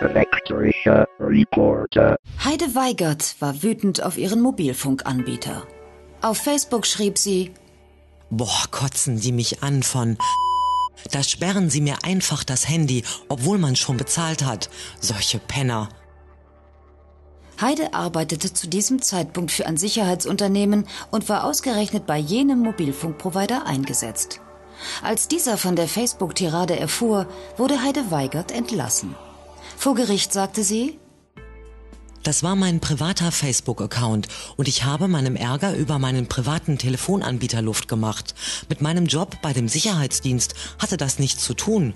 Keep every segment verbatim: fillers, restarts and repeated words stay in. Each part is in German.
Elektrischer Reporter. Heide Weigert war wütend auf ihren Mobilfunkanbieter. Auf Facebook schrieb sie: Boah, kotzen die mich an von... Da sperren sie mir einfach das Handy, obwohl man schon bezahlt hat. Solche Penner. Heide arbeitete zu diesem Zeitpunkt für ein Sicherheitsunternehmen und war ausgerechnet bei jenem Mobilfunkprovider eingesetzt. Als dieser von der Facebook-Tirade erfuhr, wurde Heide Weigert entlassen. Vor Gericht sagte sie: Das war mein privater Facebook-Account und ich habe meinem Ärger über meinen privaten Telefonanbieter Luft gemacht. Mit meinem Job bei dem Sicherheitsdienst hatte das nichts zu tun.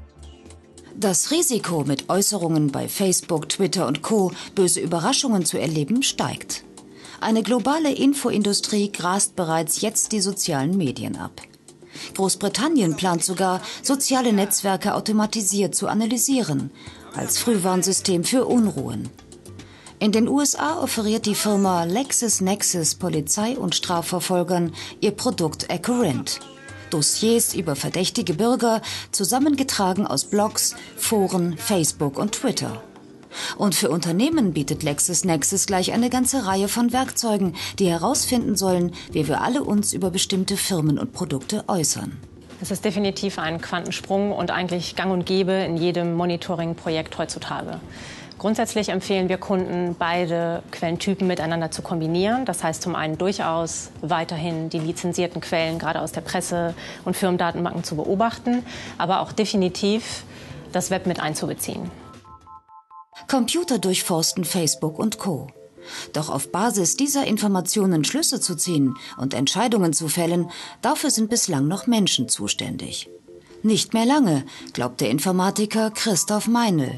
Das Risiko, mit Äußerungen bei Facebook, Twitter und Co. böse Überraschungen zu erleben, steigt. Eine globale Infoindustrie grast bereits jetzt die sozialen Medien ab. Großbritannien plant sogar, soziale Netzwerke automatisiert zu analysieren, als Frühwarnsystem für Unruhen. In den U S A offeriert die Firma LexisNexis Polizei und Strafverfolgern ihr Produkt Accurint. Dossiers über verdächtige Bürger, zusammengetragen aus Blogs, Foren, Facebook und Twitter. Und für Unternehmen bietet LexisNexis gleich eine ganze Reihe von Werkzeugen, die herausfinden sollen, wie wir alle uns über bestimmte Firmen und Produkte äußern. Es ist definitiv ein Quantensprung und eigentlich gang und gäbe in jedem Monitoring-Projekt heutzutage. Grundsätzlich empfehlen wir Kunden, beide Quellentypen miteinander zu kombinieren. Das heißt zum einen durchaus weiterhin die lizenzierten Quellen, gerade aus der Presse und Firmendatenbanken, zu beobachten, aber auch definitiv das Web mit einzubeziehen. Computer durchforsten Facebook und Co. Doch auf Basis dieser Informationen Schlüsse zu ziehen und Entscheidungen zu fällen, dafür sind bislang noch Menschen zuständig. Nicht mehr lange, glaubt der Informatiker Christoph Meinl.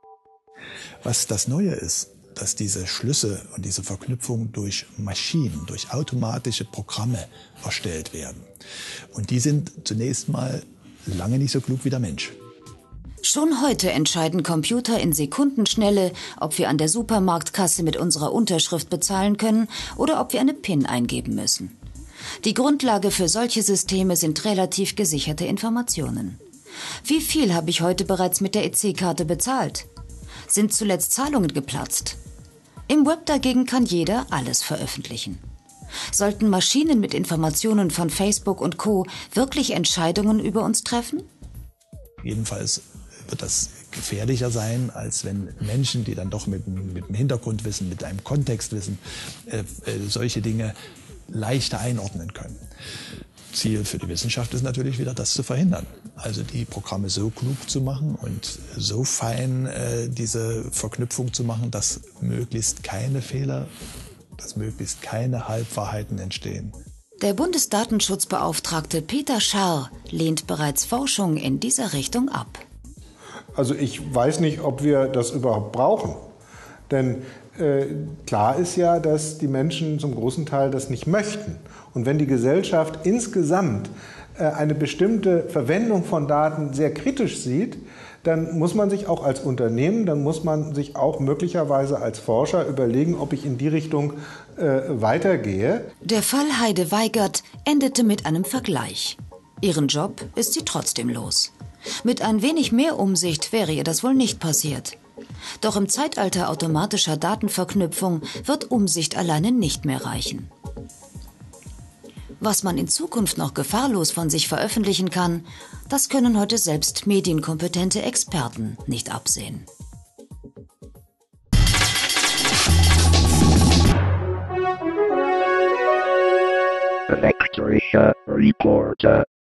Was das Neue ist, dass diese Schlüsse und diese Verknüpfungen durch Maschinen, durch automatische Programme erstellt werden. Und die sind zunächst mal lange nicht so klug wie der Mensch. Schon heute entscheiden Computer in Sekundenschnelle, ob wir an der Supermarktkasse mit unserer Unterschrift bezahlen können oder ob wir eine PIN eingeben müssen. Die Grundlage für solche Systeme sind relativ gesicherte Informationen. Wie viel habe ich heute bereits mit der E C-Karte bezahlt? Sind zuletzt Zahlungen geplatzt? Im Web dagegen kann jeder alles veröffentlichen. Sollten Maschinen mit Informationen von Facebook und Co. wirklich Entscheidungen über uns treffen? Jedenfalls wird das gefährlicher sein, als wenn Menschen, die dann doch mit, mit dem Hintergrundwissen, mit einem Kontextwissen äh, äh, solche Dinge leichter einordnen können. Ziel für die Wissenschaft ist natürlich wieder, das zu verhindern. Also die Programme so klug zu machen und so fein äh, diese Verknüpfung zu machen, dass möglichst keine Fehler, dass möglichst keine Halbwahrheiten entstehen. Der Bundesdatenschutzbeauftragte Peter Scharr lehnt bereits Forschung in dieser Richtung ab. Also ich weiß nicht, ob wir das überhaupt brauchen. Denn äh, klar ist ja, dass die Menschen zum großen Teil das nicht möchten. Und wenn die Gesellschaft insgesamt äh, eine bestimmte Verwendung von Daten sehr kritisch sieht, dann muss man sich auch als Unternehmen, dann muss man sich auch möglicherweise als Forscher überlegen, ob ich in die Richtung äh, weitergehe. Der Fall Heide Weigert endete mit einem Vergleich. Ihren Job ist sie trotzdem los. Mit ein wenig mehr Umsicht wäre ihr das wohl nicht passiert. Doch im Zeitalter automatischer Datenverknüpfung wird Umsicht alleine nicht mehr reichen. Was man in Zukunft noch gefahrlos von sich veröffentlichen kann, das können heute selbst medienkompetente Experten nicht absehen. Elektrischer Reporter.